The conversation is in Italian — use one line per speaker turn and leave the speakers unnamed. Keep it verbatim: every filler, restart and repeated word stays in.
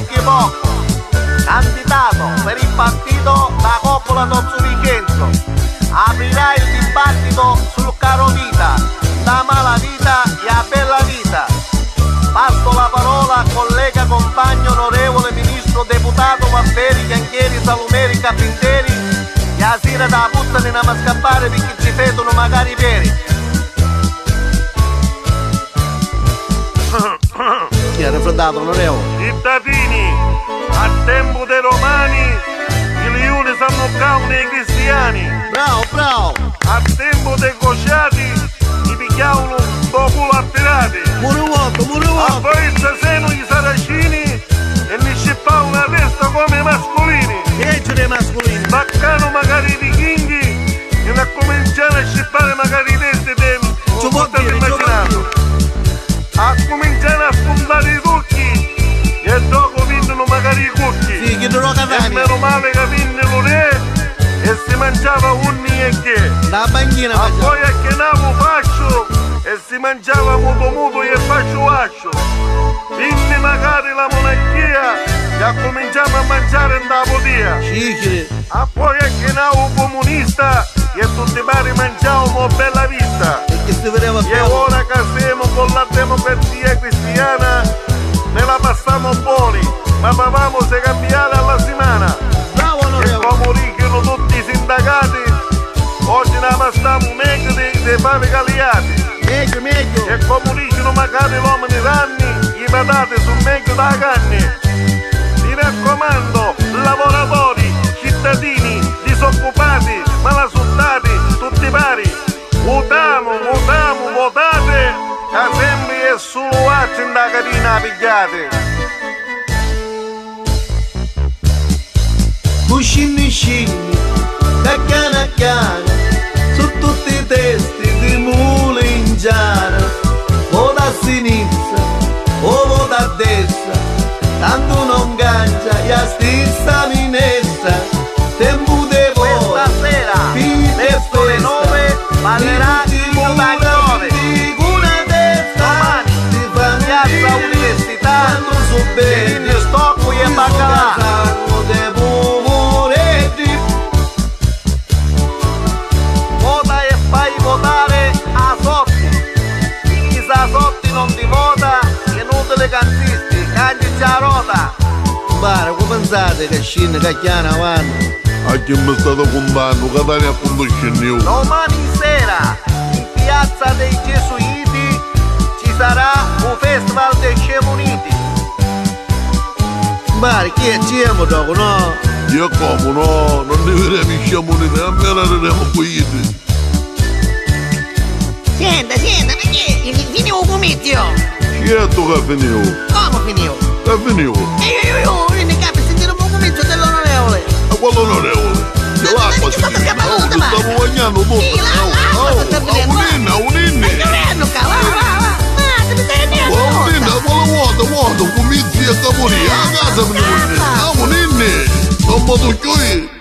anche poco, candidato per il partito da Coppola Tozzo Vincenzo, aprirà il dibattito sul caro vita, la mala vita e la bella vita. Passo la parola al collega compagno onorevole ministro deputato Vamperi, Chianchieri, Salumeri, Carpinteri, e a sera da puzza ne andiamo a scappare perché ci vedono magari veri. Chi ha raffreddato, onorevole?
Cittadini, a tempo dei romani i leoni sanno caune i cristiani.
Bravo, bravo!
A tempo dei cocciati i picchiavano do culo a pirati.
Pure uomo, pure
A
uomo!
poi stasera i saracini e mi scippavano la testa come i mascolini.
Che ce ne mascolini?
Baccano magari i vichinghi e a cominciare a scippare magari i testi dei
Ci può dire, ci può dire.
A cominciare a spuntare i tucchi e dopo vincono magari i cucchi.
Sì, che non ho
E
catania!
meno male che vinne lo re e si mangiava unni e che.
La banchina
A
mangiava!
poi a che navo fascio e si mangiava muto muto e fascio fascio. Vinne magari la monarchia e ha cominciato a mangiare in da podia.
Cicere!
A poi a che navo comunista e tutti i pari mangiavano bella vista.
E che si vedeva
E
più!
ora che siamo con la democrazia cristiana ne la passiamo buoni, ma avevamo se cambiare alla settimana.
Bravo,
E
onorevole!
come dicono tutti i sindacati, oggi ne passiamo meglio dei, dei pane cagliati.
Meglio, meglio!
E come dicono magari l'uomo nei ranni, i patate sono meglio da canne. Mi raccomando, lavoratori, cittadini, disoccupati, malassuttati, tutti pari, votiamo, votiamo, votate, che sempre è solo altri in da carina pigliate.
Cuscini scini, cacchiana chiana, su tutti i testi di mulingiana. Vota a sinistra o vota a destra, tanto non cancia e a stessa minestra. Tempo de voi, Stasera,
fine
verso le nove, ballerà il Montagnone.
una testa,
Domani,
di
Piazza Università,
tanto so bene,
Quindi stocco e baccalà. Vota e fai votare a Sotti. Chi sa Sotti non ti vota, che inutile cantisti, canti già rota. Bara, come pensate che scende cacchiana avanti?
A chi mi state contando, Catania appunto scendiamo.
Domani sera, in Piazza dei Gesuiti, ci sarà un festival dei Scemo Uniti. Bara, chi è Scemo dopo, no?
Io come no, non deveremo sciamo uniti, a me arriveremo qui.
Senta, senta, ma che? Finivo il comizio!
Certo che finivo,
Come finivo?
che finivo.
E io, io, io, io mi capo sentire un comizio dell'onorevole!
Ma quello onorevole, che l'acqua si
sta scappando,
ti stavo bagnando tutto.
Sì, la- l'acqua sta
A
finendo.
un'inna, a un'inna.
Ma che venno, cavolo, va, va, va! Ma, ti stai
A un'inna, quello vuoto, vuoto, cominci a caporì, a casa mi vuoi. A un'inna, non posso qui.